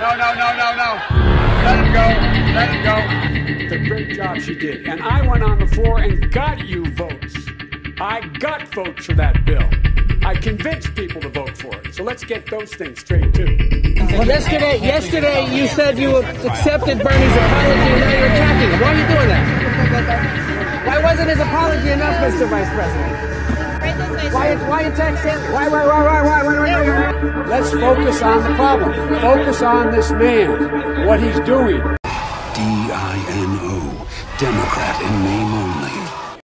No. Let it go. The great job she did. And I went on the floor and got you votes. I got votes for that bill. I convinced people to vote for it. So let's get those things straight, too. Well, yesterday you said you accepted Bernie's apology and now you're attacking him. Why are you doing that? Why wasn't his apology enough, Mr. Vice President? Why attack him? Why? Let's focus on the problem. Focus on this man, what he's doing. DINO, Democrat in name only.